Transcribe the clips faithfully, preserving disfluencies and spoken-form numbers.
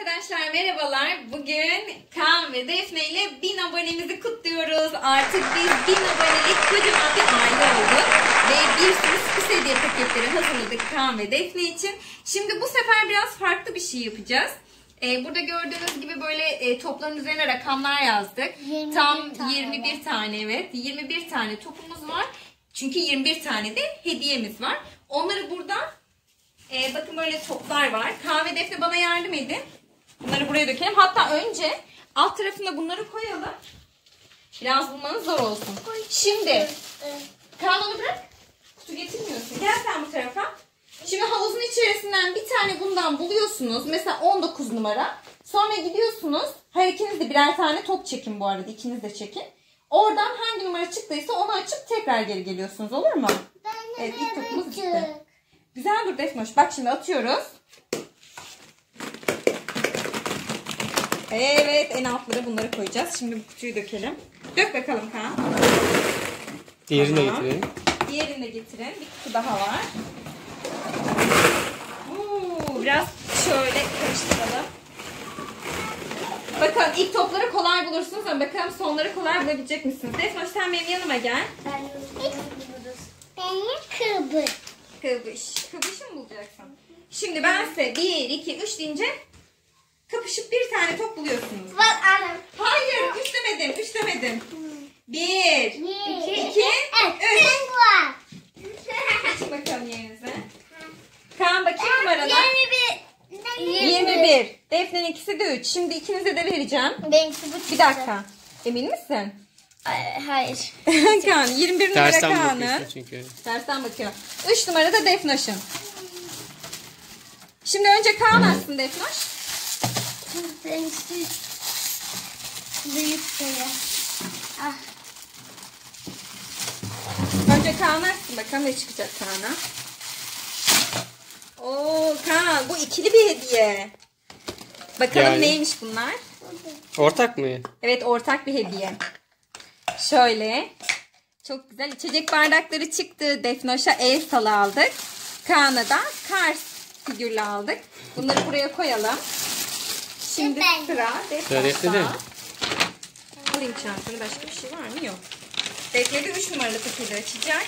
Arkadaşlar merhabalar. Bugün Kaan ve Defne ile bin abonemizi kutluyoruz. Artık biz bin abonelik kocaman bir aile olduk. Ve bir sürü sürpriz hediye paketleri hazırladık Kaan ve Defne için. Şimdi bu sefer biraz farklı bir şey yapacağız. Ee, burada gördüğünüz gibi böyle e, topların üzerine rakamlar yazdık. Tam yirmi bir tane, evet. yirmi bir tane topumuz var. Çünkü yirmi bir tane de hediyemiz var. Onları burada e, bakın böyle toplar var. Kaan ve Defne bana yardım edin. Bunları buraya dökelim. Hatta önce alt tarafına bunları koyalım. Biraz bulmanız zor olsun. Şimdi Kaan onu bırak. Kutu getirmiyorsun. Gel sen bu tarafa. Şimdi havuzun içerisinden bir tane bundan buluyorsunuz. Mesela on dokuz numara. Sonra gidiyorsunuz. Her ikiniz de birer tane top çekin bu arada. İkiniz de çekin. Oradan hangi numara çıktıysa onu açıp tekrar geri geliyorsunuz. Olur mu? Evet, ilk topumuz gitti. Güzel dur Defnoş. Bak şimdi atıyoruz. Evet, en altlara bunları koyacağız. Şimdi bu kutuyu dökelim. Dök bakalım Kaan. Diğerini de Tamam. getirelim. Diğerini de getirin. Bir kutu daha var. Oo, biraz şöyle karıştıralım. Bakalım ilk topları kolay bulursunuz ama bakalım sonları kolay bulabilecek misiniz? Defnoş sen benim yanıma gel. Benim kıbrı. Kıvış. Kıvışı mı bulacaksın? Şimdi ben size bir, iki, üç deyince kapışıp bir tane top buluyorsunuz. Bak anam. Hayır, üç demedim, üç demedim. Bir, iki, iki, üç. var. Açın bakalım yerinize. Kaan bakayım numarana. Yirmi bir. yirmi bir. Defne'nin ikisi de üç. Şimdi ikinize de vereceğim. Benimki bu. Bir dakika. Emin misin? Ay, hayır. Kaan, yirmi bir numara Tersten Kaan'ı. bakıyorsun çünkü. Tersten bakıyor. üç numara da Defnoş'un. Şimdi önce Kaan açsın Defnoş. Benimki büyük sayı. Ah. Önce Kaan açsın. Bakalım ne çıkacak Kaan'a. Oo Kaan, bu ikili bir hediye. Bakalım Yani. neymiş bunlar? Ortak mı? Evet, ortak bir hediye. Şöyle. Çok güzel içecek bardakları çıktı. Defnoş'a el salı aldık. Kaan'a da Cars figürlü aldık. Bunları buraya koyalım. Şimdi Ben- sıra Sıra Defne'de. Defnoş'ta. Alayım çantanı. Başka bir şey var mı? Yok. Defne de üç numaralı paketi açacak.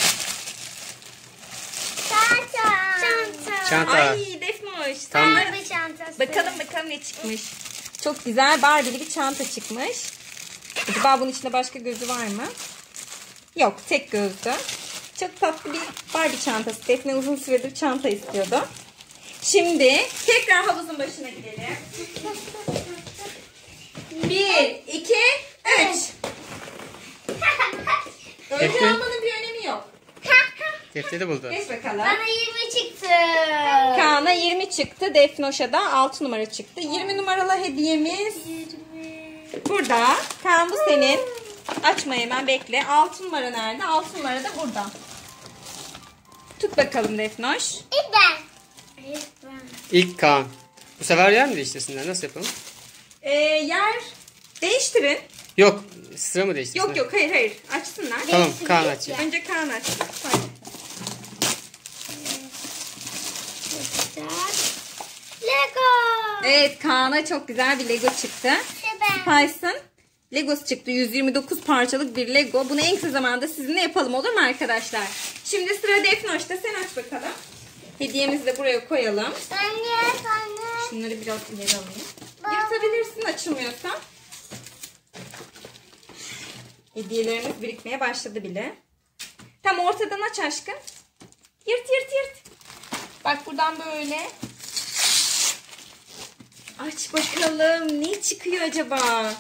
Çanta. Çanta. Çanta. Ay Defnoş. Tam- Sen- Barbie çantası. Bakalım bakalım ne çıkmış. Çok güzel Barbie'li bir çanta çıkmış. Acaba bunun içinde başka gözü var mı? Yok, tek gözlü. Çok tatlı bir Barbie çantası. Defne uzun süredir çanta istiyordu. Şimdi tekrar havuzun başına gidelim. Bir, iki, üç. Önce Defne. almanın bir önemi yok. Defteri buldu. Geç bakalım. Bana yirmi çıktı. Kaan'a yirmi çıktı. Defnoş'a da altı numara çıktı. yirmi numaralı hediyemiz burada. Kaan bu senin. Açma hemen, bekle. altı numara nerede? altı numara da burada. Tut bakalım Defnoş. İlk ben. İlk ben. İlk Kaan. Bu sefer yer mi değiştirsinler? Nasıl yapalım? Ee, yer değiştirin. Yok. Sıra mı değiştirsinler? Yok yok, hayır hayır. Açsınlar. Tamam, Değiştirin Kaan ya. açayım. Önce Kaan açsın. Hadi. Lego. Evet, Kaan'a çok güzel bir Lego çıktı. Ben. Spice'ın Legosu çıktı. yüz yirmi dokuz parçalık bir Lego. Bunu en kısa zamanda sizinle yapalım, olur mu arkadaşlar? Şimdi sıra Defnoş'ta. Sen aç bakalım. Hediyemizi de buraya koyalım. Anne, anne. Şunları biraz ileri alayım. Yırtabilirsin açılmıyorsa. Hediyelerimiz birikmeye başladı bile. Tam ortadan aç aşkım. Yırt yırt yırt. Bak buradan böyle. Aç bakalım. Ne çıkıyor acaba?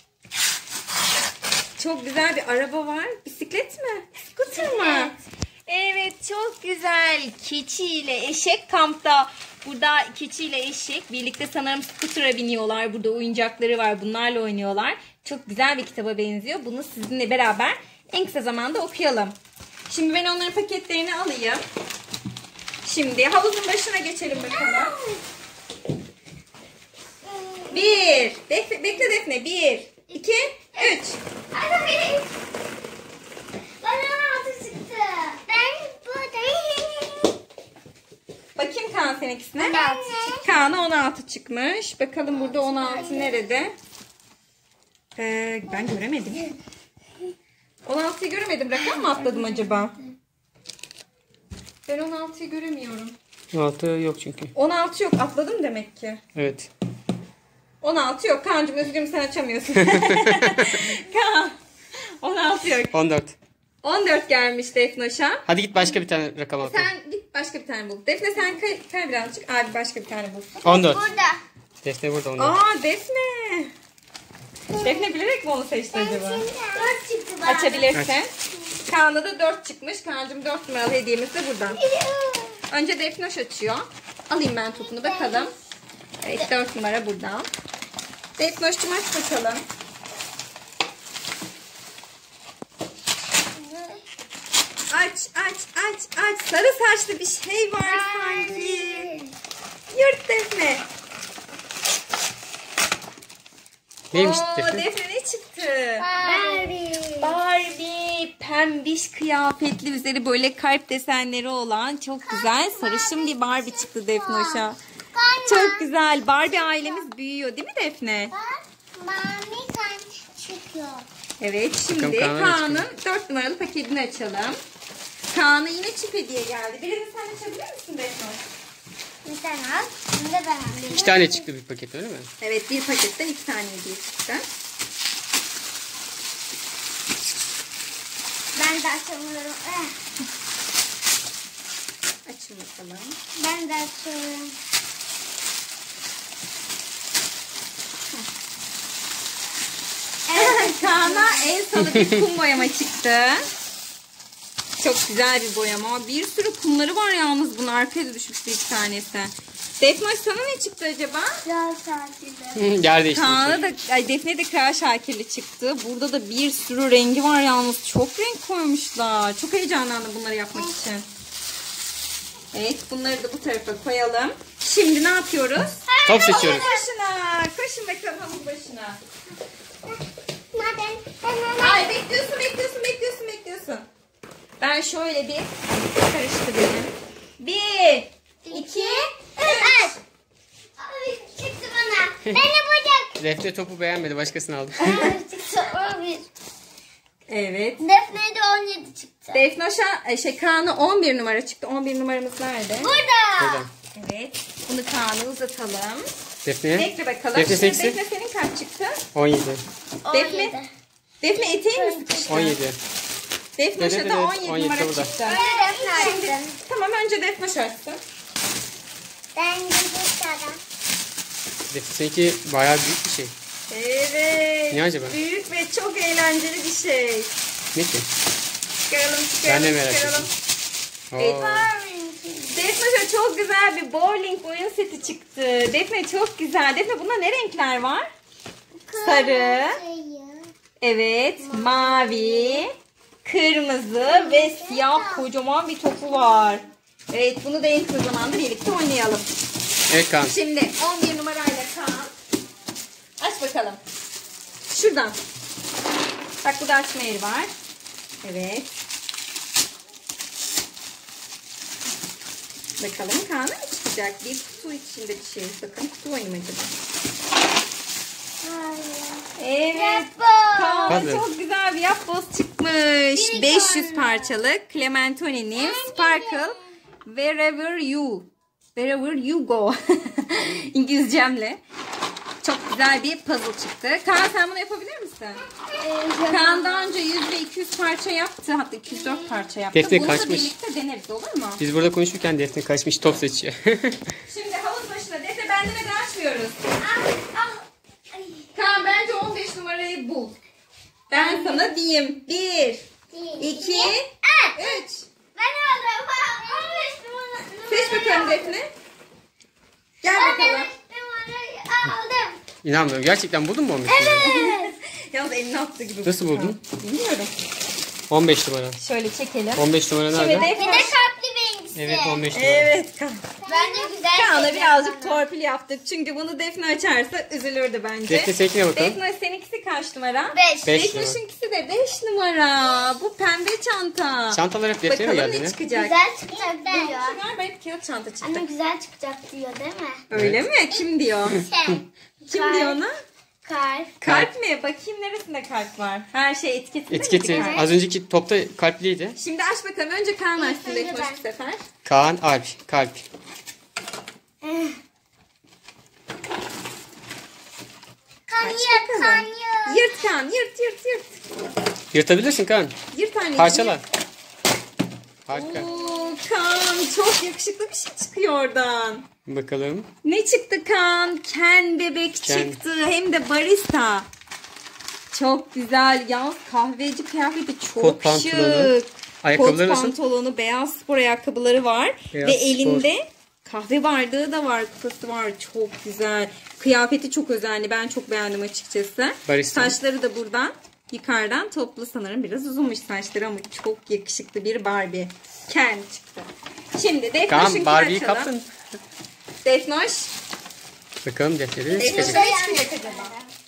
Çok güzel bir araba var. Bisiklet mi? Scooter mı? Evet, çok güzel. Keçi ile eşek kampta. Burada keçi ile eşek birlikte sanırım scooter'a biniyorlar. Burada oyuncakları var. Bunlarla oynuyorlar. Çok güzel bir kitaba benziyor. Bunu sizinle beraber en kısa zamanda okuyalım. Şimdi ben onların paketlerini alayım. Şimdi havuzun başına geçelim bakalım. Bir. Defne, bekle Defne. Bir, iki, üç. Anne. Bana altı çıktı. Ben buradayım. Bakayım Kaan seninkisine? on altı. Kaan'a on altı çıkmış. Bakalım burada on altı nerede? Ee, ben göremedim. on altıyı göremedim. Rakam mı atladım acaba? Ben on altıyı göremiyorum. altı yok çünkü. on altı yok. Atladım demek ki. Evet. on altı yok. Kaan'cığım üzgünüm, sen açamıyorsun. Kaan. on altı yok. on dört. on dört gelmiş Defnoş'a. Hadi git başka bir tane rakam al. Sen git başka bir tane bul. Defne sen kay, kay birazcık. Abi başka bir tane bulsun. on dört. Burada. Defne burada on dört. Aa Defne. Defne bilerek mi onu seçti acaba? Dört çıktı bana. Açabilirsin. Kaan'da da dört çıkmış. Kaan'cığım dört numaralı hediyemiz de buradan. Önce Defnoş açıyor. Alayım ben topunu bakalım. Evet, dört numara buradan. Defnoş'cum aç bakalım. Aç aç aç aç. Sarı saçlı bir şey var sanki. Yurt Defne. Neymiş Oo, Defne? Defne ne çıktı? Barbie. Barbie pembiş kıyafetli, üzeri böyle kalp desenleri olan çok güzel sarışın bir Barbie çıktı Defnoş'a. Çok güzel. Barbie ailemiz büyüyor değil mi Defne? Bak, Mami kan çıkıyor. Evet, şimdi Bakalım Kaan'a ne Kaan'ın dört numaralı paketini açalım. Kaan'a yine çip hediye geldi. Birini sen açabilir misin Defnoş? Bir tane al. Bunu da ben alayım. İki tane çıktı bir paket öyle mi? Evet, bir paketten iki tane hediye çıktı. Ben de açamıyorum. Eh, Açın bakalım. Ben de açıyorum. Kaan'a el salı bir kum boyama çıktı. Çok güzel bir boyama. Bir sürü kumları var yalnız, bunun arkaya da düşmüş bir iki tanesi. Defnoş sana ne çıktı acaba? Biraz saatinde. Yer değişti. Kaan'a da, ay Defne de Kral Şakirli çıktı. Burada da bir sürü rengi var yalnız. Çok renk koymuşlar. Çok heyecanlandım bunları yapmak için. Evet, bunları da bu tarafa koyalım. Şimdi ne yapıyoruz? Top seçiyoruz. Hamur başına. Koşun bakalım hamur başına. Nereden? Hemen. Ay bekliyorsun, bekliyorsun, bekliyorsun, bekliyorsun. Ben şöyle bir karıştırayım. Bir, iki, üç. Ay, çıktı bana. Ben yapacak. Defne topu beğenmedi, başkasını aldı. Çıktı o bir. Evet. Defne'de on yedi çıktı. Defnoş'a, e, şey Kaan'a on bir numara çıktı. on bir numaramız nerede? Burada. Buradan. Evet. Bunu Kaan'a uzatalım. Defne'ye. Bekle bakalım. Defne Şimdi seksi. Defne senin kaç çıktı? on yedi. Defne. on yedi. Defne eteğin mi sıkıştı? on yedi. Defnoş'a Evet, da evet, on yedi on yedi numara burada. çıktı. Önce Defne Şimdi, açtım. tamam önce Defnoş açsın. Ben gidip sana. Defne seninki bayağı büyük bir şey. Evet. Ne acaba? Büyük ve çok eğlenceli bir şey. Ne ki? Çıkaralım, Ben çıkaralım, de merak çıkaralım. Oo. Evet. Defne'ye çok güzel bir bowling oyun seti çıktı. Defne çok güzel. Defne bunda ne renkler var? Sarı. Evet. Mavi. Kırmızı ve siyah kocaman bir topu var. Evet, bunu da en kısa zamanda birlikte oynayalım. Evet Kaan. Şimdi on bir numarayla Kaan. Aç bakalım. Şuradan. Bak burada açma yeri var. Evet. Bakalım Kaan'a ne çıkacak? Bir kutu içinde bir şey. Bakın kutu oyunu mu acaba? Evet. Kaan'a Hadi. çok güzel bir yapboz çıkmış. beş yüz parçalık Clementoni'nin Sparkle Wherever You. Wherever You Go. İngilizcemle. Çok güzel bir puzzle çıktı. Kaan sen bunu yapabilir misin? Kaan daha önce yüz ve iki yüz parça yaptı. Hatta iki yüz dört parça yaptı. Defne Bunu da kaçmış. birlikte deneriz, olur mu? Biz burada konuşurken Defne kaçmış, top seçiyor. Şimdi havuz başına. Defne ben demeden açmıyoruz. Ah, ah. Ay. Kaan bence on beş numarayı bul. Ben sana diyeyim. Bir, iki, Ah, üç. ben aldım. Ah, on beş numara- Seç bakalım Defne. Gel Ben bakalım. on beş numarayı aldım. İnanmıyorum. Gerçekten buldun mu on beş Evet. Yalnız elini attığı gibi. Nasıl buldun? Bilmiyorum. on beş numara. Şöyle çekelim. on beş numara Şimdi nerede? Bir Defne. de kalpli benimkisi Evet on beş numara. Evet Kaan. Ben de güzel Kaan'a şey birazcık yaptım. torpil yaptık. Çünkü bunu Defne açarsa üzülürdü bence. Defne seninkine bakalım. Defne seninkisi kaç numara? Beş. Beş. Defne'sinkisi de beş numara. Bu pembe çanta. Çantalar hep Defne'ye mi Bakalım geldi ne yine? çıkacak? Güzel çıkacak diyor. Şunlar hep kağıt çanta çıktı. Anne güzel çıkacak diyor değil mi? Öyle mi? Kim diyor? Şey. Kim Kalp. diyor ona? Kalp. Kalp mi? Bakayım neresinde kalp var? Her şey etiketinde Etiketi. miydi kalp? Az önceki topta kalpliydi. Şimdi aç bakalım. Önce Kaan açsın önce Defne ben. bu sefer. Kaan, Alp, kalp. Kan Aç yırt, bakalım. kan yırt. Yırt Kaan. Yırt yırt yırt. Yırtabilirsin Kaan. Yırt anneciğim. Parçala. Harika. Oo, Kaan çok yakışıklı bir şey çıkıyor oradan. Bakalım. Ne çıktı Kaan? Ken bebek Ken. çıktı. Hem de barista. Çok güzel. Yalnız kahveci kıyafeti çok Kot pantolonu. şık. Ayakkabıları Kot nasıl? pantolonu, beyaz spor ayakkabıları var. Beyaz Ve spor. elinde kahve bardağı da var. Kupası var. Çok güzel. Kıyafeti çok özenli. Ben çok beğendim açıkçası. Barista. Saçları da buradan yukarıdan toplu sanırım. Biraz uzunmuş saçları ama çok yakışıklı bir Barbie. Ken çıktı. Şimdi Defnoş'unkini Kaan Barbie'yi açalım. kaptın. Defnoş. Bakalım Defne'de ne Defnoş'a çıkacak. ne çıkacak acaba?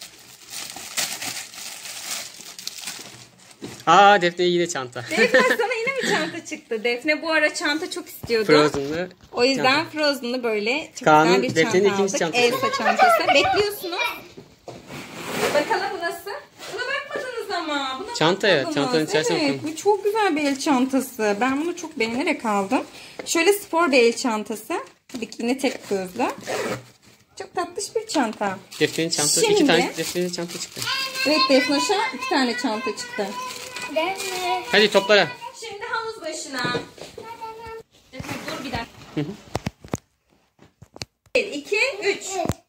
Aa Defne'ye yine çanta. Defne sana yine mi çanta çıktı? Defne bu ara çanta çok istiyordu. Frozen'lı. O yüzden Frozen'lı böyle çok Kaan'ın, güzel bir Defne'nin çanta ikinci aldık. çantası. Elsa çantası. Bekliyorsunuz. Bakalım bu nasıl? Buna bakmadınız ama. Buna Çantaya, bakmadınız. çantanın içerisine Evet, bakalım. bu çok güzel bir el çantası. Ben bunu çok beğenerek aldım. Şöyle spor bir el çantası. Tabii ki yine tek gözlü. Çok tatlış bir çanta. Defne'nin çantası. Şimdi- İki tane Defne'nin çanta çıktı. Evet Defnoş'a iki tane çanta çıktı. Defne. Hadi toplara. Şimdi havuz başına. Defne dur bir dakika. Hı hı. bir, iki, üç.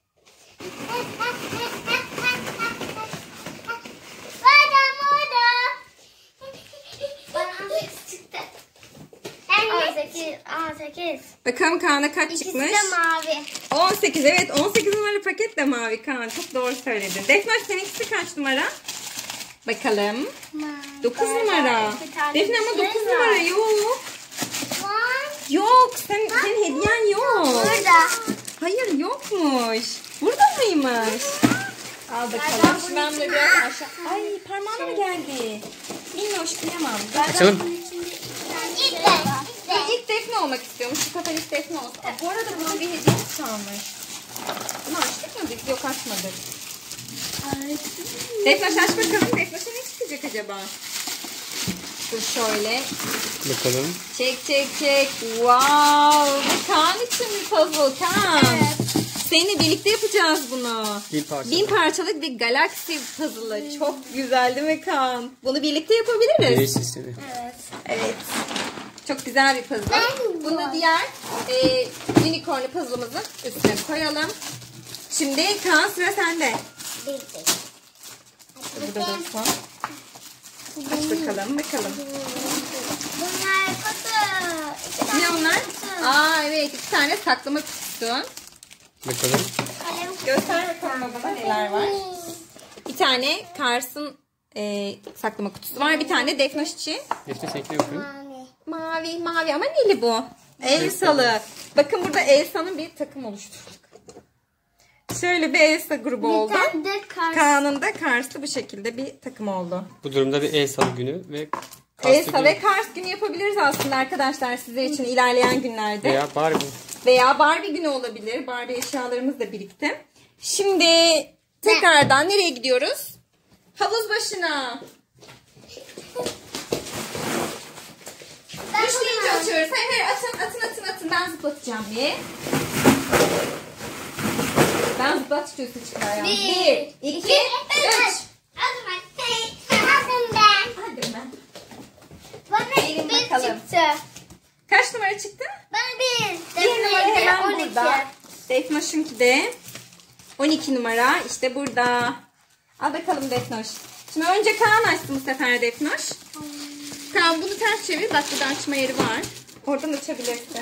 Burada, burada. Bana on sekiz çıktı. on sekiz, on sekiz. Bakalım Kaan'a kaç İkisi çıkmış? de mavi. on sekiz, evet on sekiz numara paket de mavi Kaan. Çok doğru söyledin. Defne seninkisi kaç numara? Bakalım. Mavi. dokuz Burada numara. iki tane Defne ama şey dokuz var. numara yok. Var. Yok. Sen, senin hediyen yok. Burada. Hayır yokmuş. Burada mıymış? Al bakalım. Şimdi ben de biraz aşağı. Ay parmağına mı geldi? Minnoş kıyamam. Açalım. İlk de. Ben ilk Defne olmak istiyormuş. Şu kafa ilk Defne olsun. Aa, bu arada bunun bir hediyesi kalmış. Bunu açtık mı biz? Yok açmadık. Defne aç bakalım. Defne'e ne çıkacak acaba? Dur şöyle. Bakalım. Çek çek çek. Wow. Bu Kaan için bir puzzle. Kaan. Seninle birlikte yapacağız bunu. Bin parça. Bin parçalık bir galaksi puzzle'ı. Çok güzel değil mi Kaan? Bunu birlikte yapabiliriz. Güneş sistemi. Evet. Evet. Çok güzel bir puzzle. Ben Bunu bu. diğer e, unicornlu puzzle'ımızın üstüne koyalım. Şimdi Kaan sıra sende. Burada da son. Aç bakalım bakalım. Bunlar kutu. İki tane Ne onlar? kutu. Aa evet iki tane saklama kutusu. Bakalım. Kalem Göster bakalım babana neler var. Bir tane Kars'ın e, saklama kutusu var. Bir tane Defnoş için. Defne seninkine bakalım. mavi. Mavi mavi ama neli bu? Elsa'lı. Bakın burada Elsa'nın bir takım oluşturduk. Şöyle bir Elsa grubu oldu. Bir tane de kar. Kaan'ın da Kars'lı bu şekilde bir takım oldu. Bu durumda bir el salı günü ve Kars'ta Elsa günü ve Kars günü yapabiliriz aslında arkadaşlar sizler için ilerleyen günlerde. veya Barbie. Veya Barbie günü olabilir. Barbie eşyalarımız da birikti. Şimdi tekrardan nereye gidiyoruz? Havuz başına. Ben Üç deyince bunu- açıyoruz. Hayır hayır atın atın atın atın. Ben zıplatacağım bir. Ben zıplattıkça üstü çıkar yani. Bir, iki, üç. Adım ben. Adım ben. Hadi ben. Bana Gelin bir bakalım. çıktı. Kaç numara çıktı? Bana bir. Bir numara Defne'de hemen on iki. burada. Defnoş'unki de on iki numara. İşte burada. Al bakalım Defnoş. Şimdi önce Kaan açsın bu sefer Defnoş. Kaan bunu ters çevir. Bak burada açma yeri var. Oradan açabilirsin.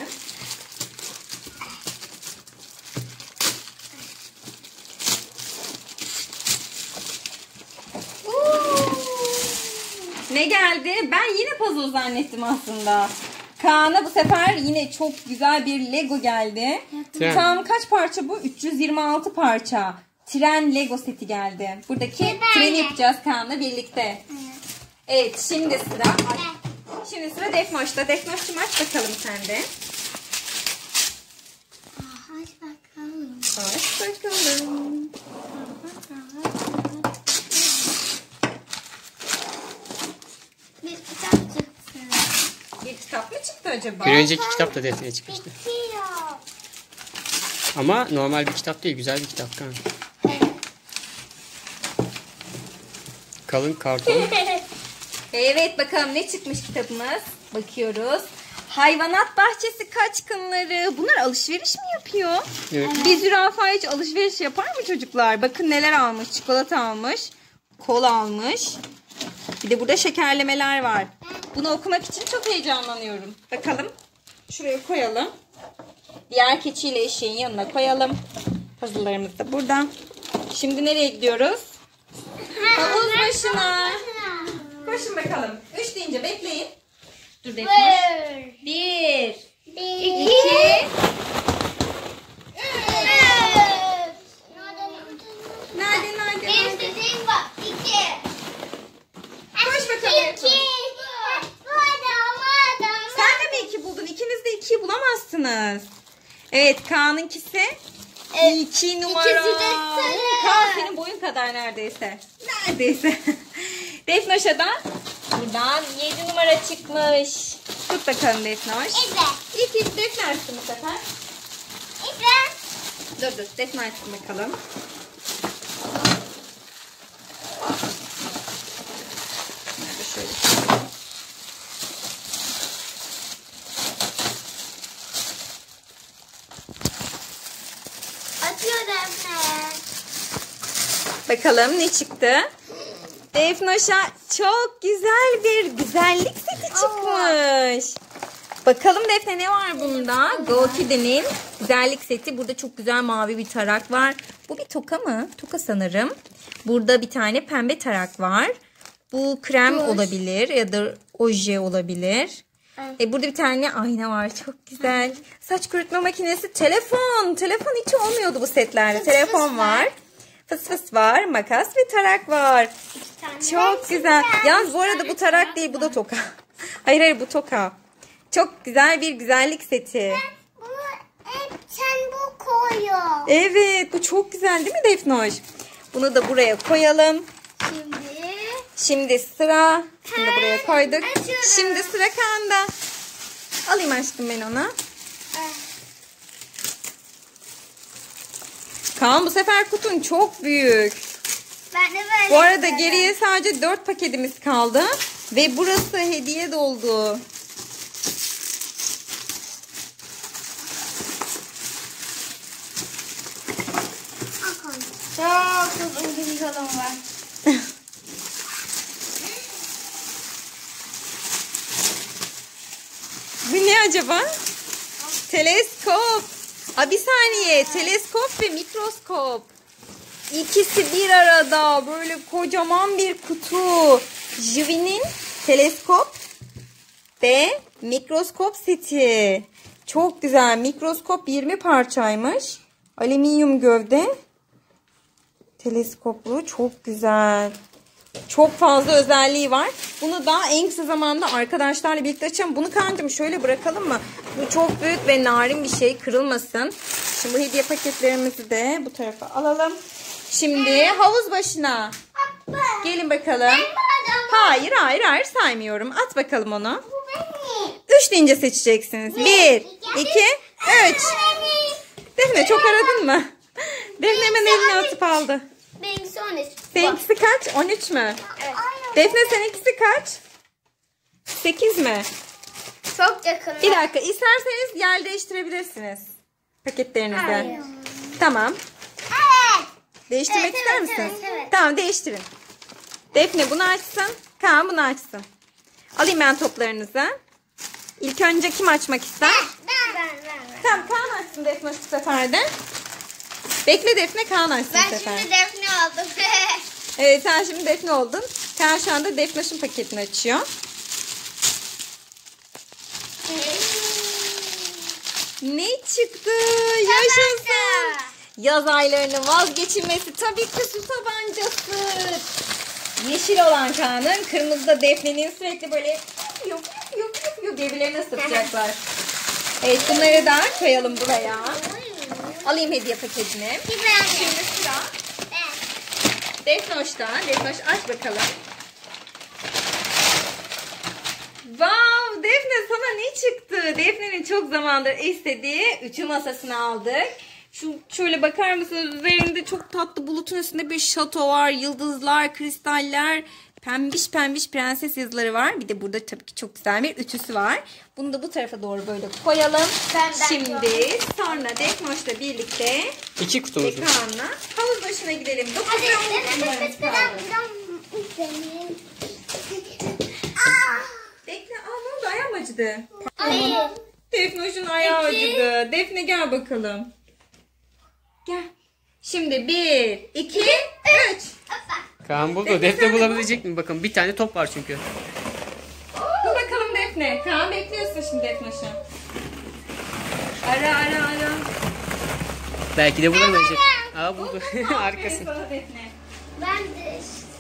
Oo. Ne geldi? Ben yine puzzle zannettim aslında. Kaan'a bu sefer yine çok güzel bir Lego geldi. Tren. Tam kaç parça bu? üç yüz yirmi altı parça. Tren Lego seti geldi. Buradaki Tren. treni yapacağız Kaan'la birlikte. Evet, şimdi sıra. Ay, şimdi sıra Defnoş'ta. Defnoş'cum aç bakalım sen de. Aç bakalım. Aç bakalım. Bir kitap çıktı. Bir kitap mı çıktı acaba? Bir önceki kitap da Defne'ye çıkmıştı. Bitiyor. Ama normal bir kitap değil. Güzel bir kitap. Kaan. Kalın karton. Evet, bakalım ne çıkmış kitabımız. Bakıyoruz. Hayvanat bahçesi kaçkınları. Bunlar alışveriş mi yapıyor? Evet. Bir zürafa hiç alışveriş yapar mı çocuklar? Bakın neler almış. Çikolata almış. Kola almış. Bir de burada şekerlemeler var. Bunu okumak için çok heyecanlanıyorum. Bakalım. Şuraya koyalım. Diğer keçiyle eşeğin yanına koyalım. Puzzle'larımız da burada. Şimdi nereye gidiyoruz? Havuz başına. Koşun bakalım. Üç deyince bekleyin. Dur Defne. Bir. Bir. Bir. İki. Üç. Nerede nerede Bir nerede? dediğim var. İki. Koş bakalım. İki. Madem madem. Sen de mi iki buldun? İkiniz de ikiyi bulamazsınız. Evet, Kaan'ınkisi iki numara. ikisi de sarı. Kaan senin boyun kadar neredeyse. Neredeyse. Defnoş'a da buradan yedi numara çıkmış. Tut bakalım Defnoş. Evet. İki Defne açsın bu sefer. Evet. Dur dur Defne açsın bakalım. Nerede şöyle. Atıyorum ben. Bakalım ne çıktı? Defnoş'a çok güzel bir güzellik seti çıkmış. Bakalım Defne ne var bunda? Go Kid'in güzellik seti. Burada çok güzel mavi bir tarak var. Bu bir toka mı? Toka sanırım. Burada bir tane pembe tarak var. Bu krem Hoş. olabilir ya da oje olabilir. E, burada bir tane ayna var. Çok güzel. Saç kurutma makinesi, telefon. Telefon hiç olmuyordu bu setlerde. Fıs Telefon fıs var. var. Fıs fıs var. Makas ve tarak var. Çok güzel. Yalnız bu arada bu tarak değil, bu da toka. Hayır hayır, bu toka. Çok güzel bir güzellik seti. Bunu hep sen bu koyuyor. Evet, bu çok güzel değil mi Defnoş? Bunu da buraya koyalım. Şimdi. Şimdi sıra. Bunu da buraya koyduk. Açıyorum. Şimdi sıra Kaan'da. Alayım aşkım ben onu. Kaan, bu sefer kutun çok büyük. Ben de böyle. Bu arada yapıyorum. geriye sadece dört paketimiz kaldı. Ve burası hediye doldu. Çok uzun bir yolum var. Bu ne acaba? Teleskop. Aa, bir saniye. Teleskop ve mikroskop. İkisi bir arada. Böyle kocaman bir kutu. Jivi'nin teleskop ve mikroskop seti. Çok güzel. Mikroskop yirmi parçaymış. Alüminyum gövde. Teleskoplu. Çok güzel. Çok fazla özelliği var. Bunu daha en kısa zamanda arkadaşlarla birlikte açacağım. Bunu Kaan'cığım şöyle bırakalım mı? Bu çok büyük ve narin bir şey. Kırılmasın. Şimdi bu hediye paketlerimizi de bu tarafa alalım. Şimdi havuz başına. Gelin bakalım. Hayır hayır hayır saymıyorum. At bakalım onu. Bu benim. Üç deyince seçeceksiniz. Bir, iki, üç. Defne çok aradın mı? Defne hemen elini atıp aldı. Benimkisi on üç. Seninkisi kaç? on üç mü? Evet. Defne seninkisi kaç? sekiz mi? Çok yakın. Bir dakika, isterseniz yer değiştirebilirsiniz paketlerinizde. Hayır. Tamam. Evet. Değiştirmek Evet, ister evet, misiniz? evet, evet. Tamam, değiştirin. Defne bunu açsın. Kaan bunu açsın. Alayım ben toplarınızı. İlk önce kim açmak ister? Ben. Ben. Ben. ben. Tamam, Kaan açsın Defne şu sefer de. Bekle Defne, Kaan açsın bu Ben sefer. şimdi Defne oldum. Evet, sen şimdi Defne oldun. Kaan şu anda Defne'şin paketini açıyor. Ne çıktı? Yaşasın. Yaz aylarının vazgeçilmesi tabii ki su tabancası. Yeşil olan Kaan'ın, kırmızı da Defne'nin, sürekli böyle yok yok yok yok birbirlerini ısıtacaklar. Evet, bunları da koyalım buraya. Alayım hediye paketini. Şimdi sıra Defnoş'ta. Defnoş aç bakalım. Wow, Defne sana ne çıktı? Defne'nin çok zamandır istediği ütü masasını aldık. Şu şöyle bakar mısınız? Üzerinde çok tatlı, bulutun üstünde bir şato var. Yıldızlar, kristaller, pembiş pembiş prenses yazıları var. Bir de burada tabii ki çok güzel bir ütüsü var. Bunu da bu tarafa doğru böyle koyalım. Ben- ben Şimdi sonra Defnoş'la birlikte İki kutumuz var. Kaan'la havuz başına gidelim. Dokuz Hadi. numaramız kaldı. Bekle. Aa, ne oldu? Ayağım acıdı. Hayır. Defnoş'un ayağı İki. acıdı. Defne gel bakalım. Gel. Şimdi bir, iki, üç. Kaan buldu. Defne Defne sen de bulabilecek mi? Bakın bir tane top var çünkü. Dur bakalım Defne. Kaan bekliyorsun şimdi Defnoş'u. Ara ara ara. Belki de bulamayacak. Aa buldu. Aferin Arkası. sana Defne. Ben de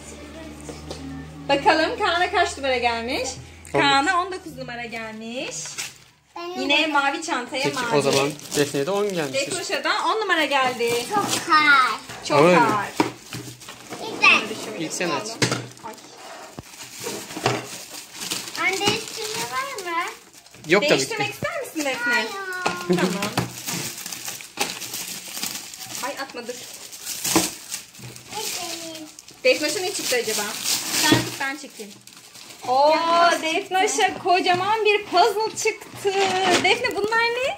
Bakalım Kaan'a kaç numara gelmiş? dokuz. Kaan'a on dokuz numara gelmiş. Yine mavi çantaya Peki mavi. o zaman Defne'ye de on gelmiştir. Defnoş'a da on numara geldi. çok kar. Çok Öyle. ağır. Güzel. Şöyle İlk sen aç. koyalım. Ay. Anne üstünde var mı? Yok tabii Değiştirmek ki. ister misin Defne? Hayır. Tamam. Ay atmadık. Defnoş'a ne çıktı acaba? Sen tut, ben çekeyim. Oo, Defnoş'a kocaman bir puzzle çıktı. Defne bunlar ne?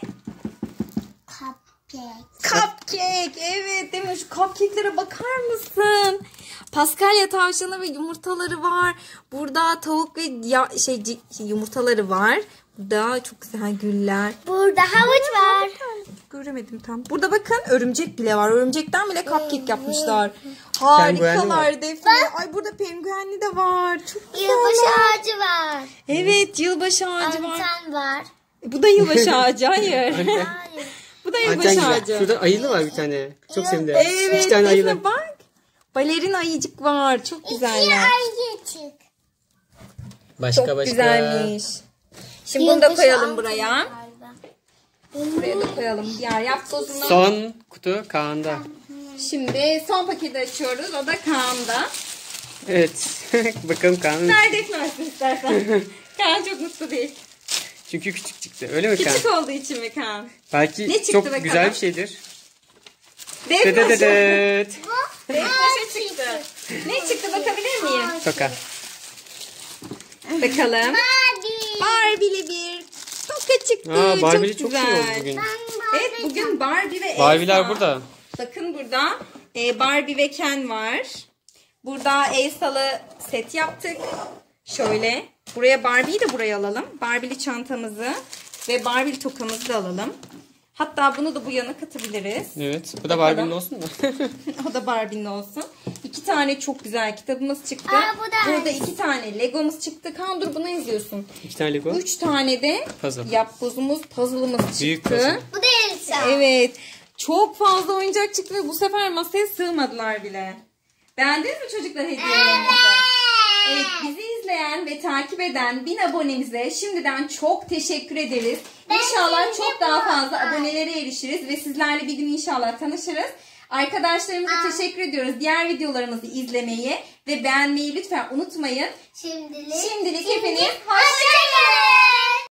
Cupcake. Cupcake. Evet değil mi? Şu cupcake'lere bakar mısın? Paskalya tavşanı ve yumurtaları var. Burada tavuk ve ya, şey ci- yumurtaları var. Burada çok güzel güller. Burada havuç var. Göremedim tam. Burada bakın örümcek bile var. Örümcekten bile cupcake yapmışlar. Penguenli Harikalar var. Defne. Ay burada penguenli de var. Çok güzel. Yılbaşı ağacı var. Evet, yılbaşı ağacı var. Anten var. Bu da yılbaşı ağacı. Hayır. Hayır. Bu da Anten yılbaşı güzel. ağacı. Şurada ayılı var bir tane. Çok sevimli. Evet. İki tane Defne ayılı. bak. Balerin ayıcık var. Çok İki güzeller. ayı çık. Başka Çok başka. güzelmiş. Şimdi bunu da Yılbaşı koyalım ağacı buraya. galiba. Buraya da koyalım. Diğer yapbozunu. Son kutu Kaan'da. Şimdi son paketi açıyoruz. O da Kaan'da. Evet. Bakalım Kaan'ın. Ver defnersin istersen. Kaan çok mutlu değil. Çünkü küçük çıktı. Öyle mi Kaan? Küçük olduğu için mi Kaan? Belki Ne çıktı çok bakalım? güzel bir şeydir. Defne Dedededet. Defne çıktı. Ne çıktı bakabilir miyim? Toka. Bakalım. Hadi. Barbie'li bir toka çıktı. Aa, Barbie'li çok çok güzel. iyi oldu bugün. Evet bugün Barbie ve Elsa. Barbie'ler burada. Bakın burada e, Barbie ve Ken var. Burada Elsa'lı set yaptık. Şöyle. Buraya Barbie'yi de buraya alalım. Barbie'li çantamızı ve Barbie'li tokamızı da alalım. Hatta bunu da bu yana katabiliriz. Evet. Bu da Barbie'nin olsun mu? O da Barbie'nin olsun. İki tane çok güzel kitabımız çıktı. Aa, bu da Burada aynısı. iki tane Legomuz çıktı. Kaan dur bunu izliyorsun. İki tane Lego. Üç tane de Puzzle. yapbozumuz, puzzle'ımız çıktı. Büyük puzzle. Bu da Elsa. Evet. Çok fazla oyuncak çıktı ve bu sefer masaya sığmadılar bile. Beğendiniz mi çocuklar hediyelerimizi? Evet, bizi izleyen ve takip eden bin abonemize şimdiden çok teşekkür ederiz. İnşallah şimdi çok bu- daha fazla abonelere erişiriz ve sizlerle bir gün inşallah tanışırız. Arkadaşlarımıza teşekkür ediyoruz. Diğer videolarımızı izlemeyi ve beğenmeyi lütfen unutmayın. Şimdilik. Şimdilik hepiniz Hoşçakalın.